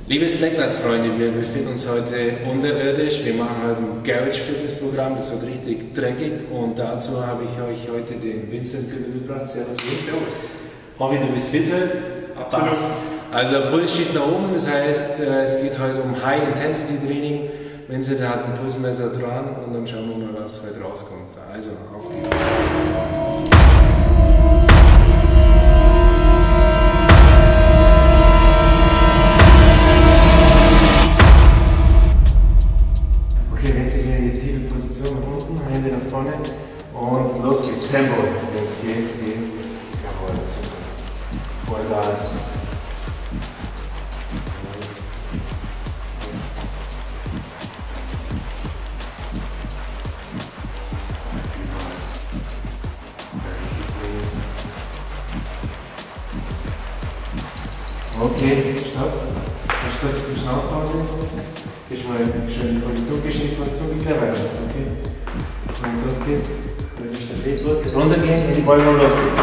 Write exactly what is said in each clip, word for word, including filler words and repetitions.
Liebe Slacklight-Freunde, wir befinden uns heute unterirdisch. Wir machen heute ein Garage-Fitness-Programm, das wird richtig dreckig und dazu habe ich euch heute den Vincent mitgebracht. Servus Vincent. Hoffe, du bist fit heute. Absolut. Also der Puls schießt nach oben, das heißt, es geht heute um High-Intensity-Training. Vincent hat ein Pulsmesser dran und dann schauen wir mal, was heute rauskommt. Also, auf geht's. Hände nach vorne und los geht's. Tempo. Wenn es geht, gehen. Jawohl, super. Vollgas. Okay, stopp. Mach kurz die Schnaufpause. Geh mal schön in die Position, geh in die Position, geh gleich weiter. Okay? Wenn es losgeht, wenn ich der Fee kurz runtergehen, in die Bäume und los geht's.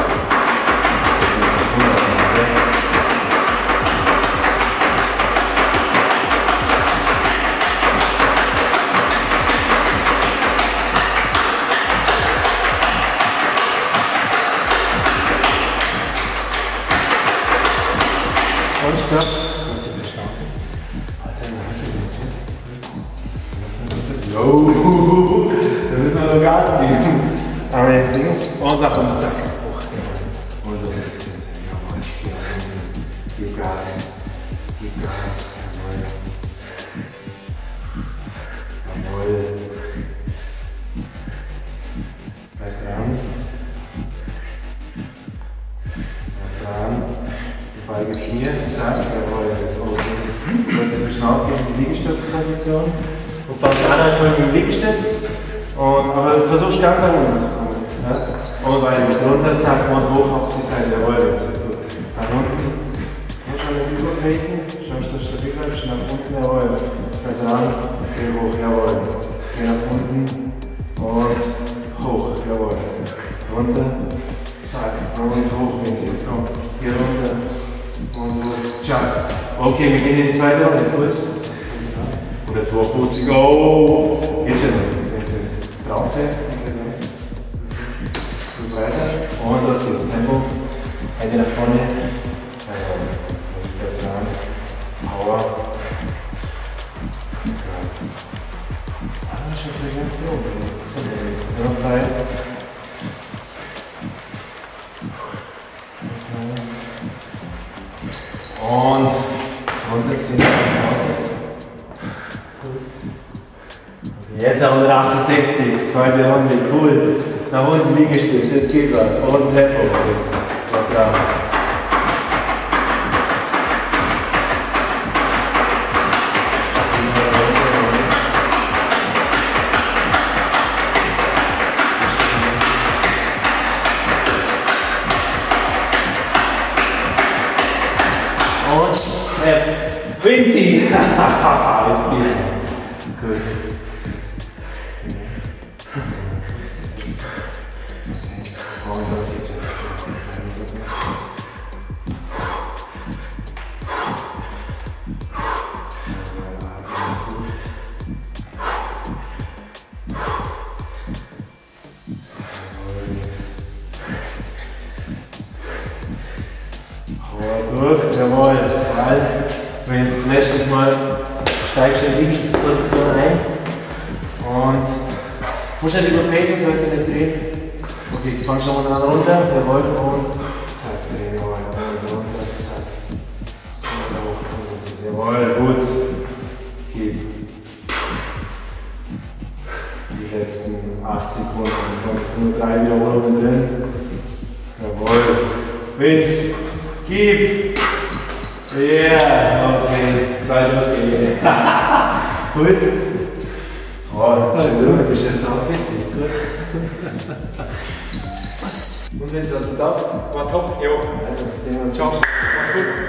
Und stopp. Was ist verstanden? Also, was ist jetzt? Jo, da müssen wir noch Gas geben. Aber und nach oben, zack. Und los geht's. Jawohl. Gib Gas. Gib Gas. Jawohl. Jawohl. Bleib dran. Bleib dran. Die Beine vier. Zack. Jawohl. Jetzt oben. Kurz in die Schnauze gehen, die Liegestützposition. Und fangst an erstmal mit dem Liegestütz. Und, aber versuchst ganz nach unten zu kommen. Ja? Und weiter bis runter, zack, und hoch auf die Seite. Jawohl, jetzt gut. Nach unten. Und schon mal überpacen. Schau, dass du stabil bleibst. Nach unten, jawohl. Bleib dran. Geh hoch, jawohl. Geh nach unten. Und hoch, jawohl. Runter. Zack. Und hoch, wenn sie kommt. Geh runter. Und hoch. Ciao. Okay, wir gehen in die zweite Runde. Puls. Oder zweihundertfünfzig. Oh! Geht schon. Wenn sie draufklebt. Und weiter. Und los geht's. Tempo. Hände nach vorne. Jetzt bleibt dran. Power. Gas. Ah, schon für ganz oben. So, jetzt. Noch frei. Und runterziehen. Jetzt hundertachtundsechzig, zweite Runde, cool. Nach unten Liegestütz, jetzt geht was. Und Tempo jetzt. Dort dran. Und äh, Vinci! Jetzt geht was. Gut. Und los geht's jetzt. Durch, jawohl, bald. Wenn es nächstes Mal steigst du in die Liegestützposition ein und musst nicht überpacen, sollst du nicht drehen. Okay, du fangst schon mal dann runter, jawohl, und zack, drehen, jawohl, und runter, zack. Und hoch, jawohl, gut. Gib. Die letzten acht Sekunden, dann bist du nur drei Wiederholungen drin. Jawohl. Vince, gib. Yeah, okay, zwei okay. Gut. Oh, das ist so, du bist jetzt auch fit. Gut. Und wenn es das top, war top. Jo. Also, sehen wir uns. Ciao. Mach's gut.